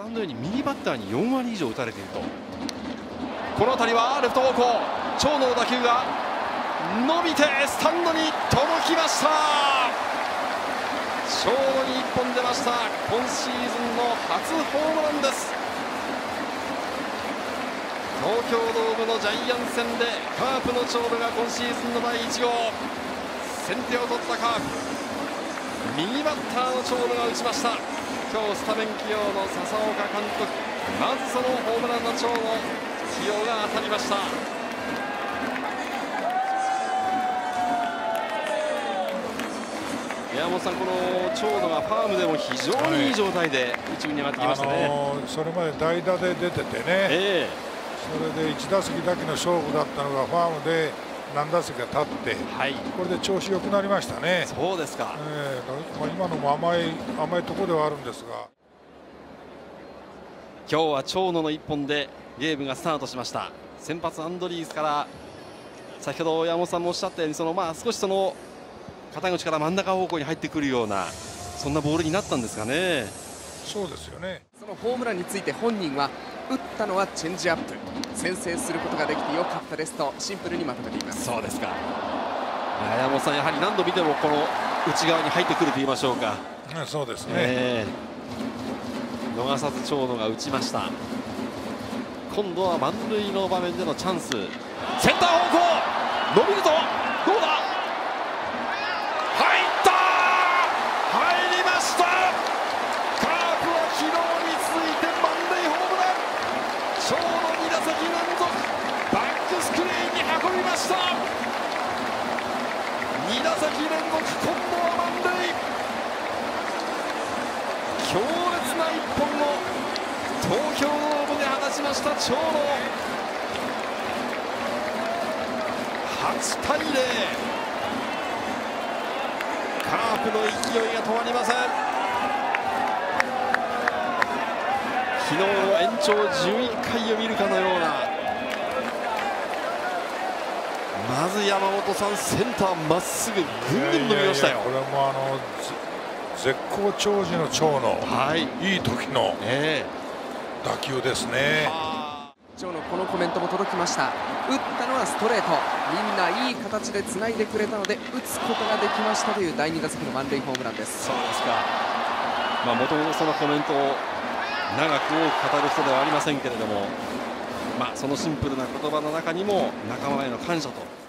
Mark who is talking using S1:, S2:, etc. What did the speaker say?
S1: 覧のように右バッターに4割以上打たれていると。この辺りはレフト方向、長野の打球が伸びてスタンドに届きました。長野に1本出ました。今シーズンの初ホームランです。東京ドームのジャイアンツ戦でカープの長野が今シーズンの第1号、先手を取ったカープ、右バッターの長野が打ちました。今日スタメン起用の笹岡監督、まずそのホームランの長野起用が当たりました。山本さん、この長野がファームでも非常にいい状態で一軍に上がってきましたね。
S2: それまで代打で出ててね、それで1打席だけの勝負だったのがファームで何打席か立って、これで調子良くなりましたね。
S1: そうですか。
S2: 今のも甘いところではあるんですが、
S1: 今日は長野の1本でゲームがスタートしました。先発アンドリースから、先ほど山本さんもおっしゃったように、少し肩口から真ん中方向に入ってくるような、そんなボールになったんですかね。
S2: そうですよね。
S3: そのホームランについて本人は、打ったのはチェンジアップ、先制することができてよかったですとシンプルにまとめています。
S1: そうですか。山本さん、やはり何度見てもこの内側に入ってくると言いましょうか。
S2: そうですね。
S1: 逃さず長野が打ちました。今度は満塁の場面でのチャンス、センター方向伸びると、どうだ、入った、入りました。カープは昨日に続いて満塁ホームラン。長野2打席連続バックスクリーンに運びました。2打席連続、今度は満塁。強烈な一本を東京ドームで放ちました長野。8対0、カープの勢いが止まりません。昨日の延長11回を見るかのような、まず山本さん、センターまっすぐぐんぐん伸びましたよ。
S2: これも絶好調時の長野、いい時の打球ですね。
S3: 長野、このコメントも届きました。打ったのはストレート、みんないい形でつないでくれたので打つことができましたという第2打席の満塁ホームランです。
S1: そうですか。もともとそのコメントを長く多く語る人ではありませんけれども、そのシンプルな言葉の中にも仲間への感謝と